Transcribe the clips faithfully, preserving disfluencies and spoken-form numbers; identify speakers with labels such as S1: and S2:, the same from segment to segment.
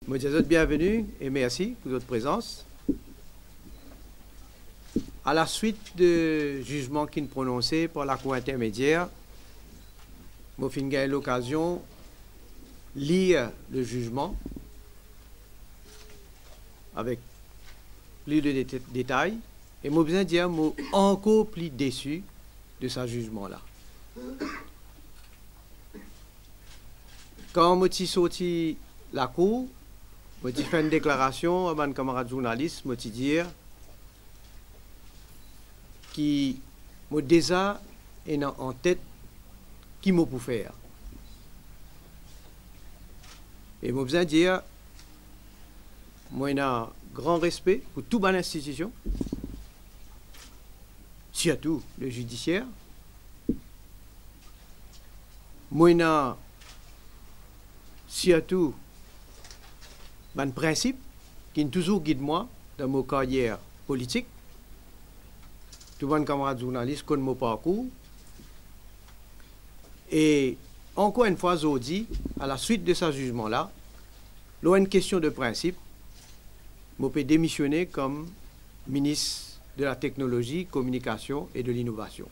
S1: Je vous dis bienvenue et merci pour votre présence. À la suite de jugements qui sont prononcés par la Cour intermédiaire, je vais avoir l'occasion de lire le jugement avec plus de dé détails et je vais besoin dire que je suis encore plus déçu de ce jugement-là. Quand je suis sorti de la Cour, je suis fait une déclaration à mes camarades journalistes, je suis dit qui me déjà en tête qui m'a pour faire. Et je besoin dire moi j'ai un grand respect pour toute bonne institution, surtout le judiciaire. Moi j'ai surtout un principe qui toujours guide moi dans ma carrière politique. Tout le monde camarade journaliste connaît mon parcours. Et encore une fois, je dis, à la suite de ce jugement-là, il y a une question de principe. Je peux démissionner comme ministre de la Technologie, Communication et de l'Innovation.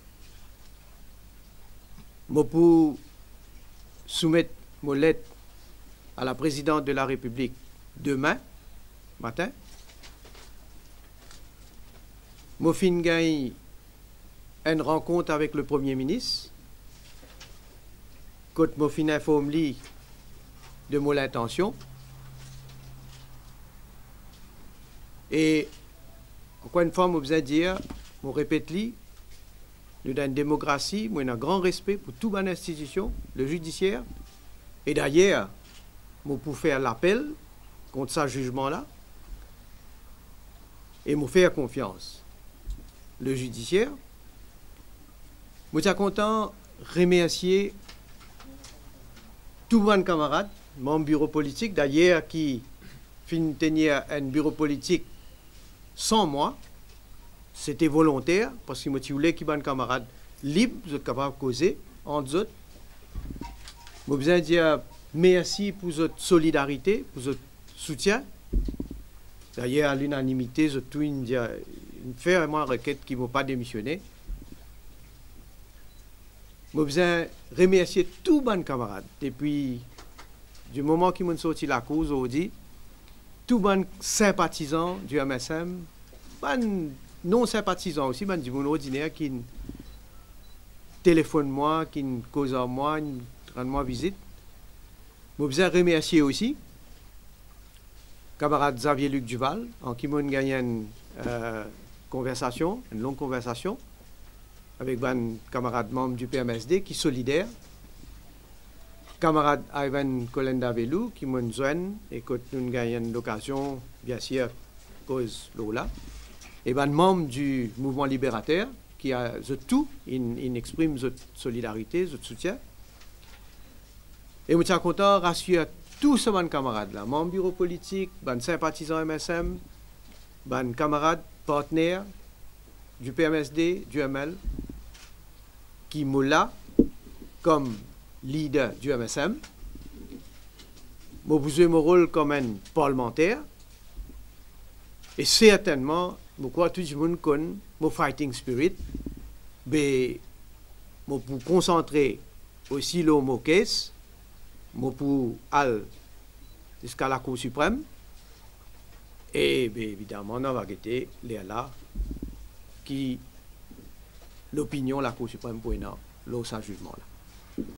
S1: Je peux soumettre ma lettre à la présidente de la République demain matin. Je fin gagne une rencontre avec le Premier ministre. Quand je fin informe de mon intention. Et encore une fois, je besoin dire, je répète, nous dans une démocratie, nous avons un grand respect pour toute bonne institution, le judiciaire. Et d'ailleurs, je peux faire l'appel contre ce jugement-là et me faire confiance. Le judiciaire. Je suis content de remercier tous mes camarades, mon bureau politique, d'ailleurs, qui fin tenir un bureau politique sans moi. C'était volontaire, parce que je voulais que mes camarades libres, vous êtes capables de causer entre eux. Je veux besoin dire merci pour votre solidarité, pour votre soutien. D'ailleurs, à l'unanimité, je tout une fait vraiment une requête qui ne m'a pas démissionné. Je veux besoin remercier tous mes camarades. Depuis du moment qu'ils m'ont sorti la cause aujourd'hui, tous mes sympathisants du M S M, mes non-sympathisants aussi, mes du monde ordinaire qui téléphonent moi, qui causent à moi, qui rendent moi visite. Je veux besoin remercier aussi camarade Xavier Luc Duval, en qui m'ont gagné une euh, conversation, une longue conversation, avec un camarade membre du P M S D qui est solidaire. Camarade Ivan Kolenda-Velou qui m'ont joint et que nous avons gagné l'occasion, bien sûr, cause Lola. Et un membre du mouvement libérateur qui a tout, il, il exprime notre solidarité, notre soutien. Et je suis content de rassurer tous ces camarades là, mon bureau politique, ban sympathisants M S M, ban camarades, partenaires du P M S D, du M L, qui m'ont là comme leader du M S M. J'ai joué mon rôle comme un parlementaire. Et certainement, je crois que tout le monde connaît mon fighting spirit. Mais je peux concentrer aussi le mot case. Je peux aller jusqu'à la Cour suprême. Et bien évidemment, on va guetter les là qui l'opinion de la Cour suprême pour un jugement là.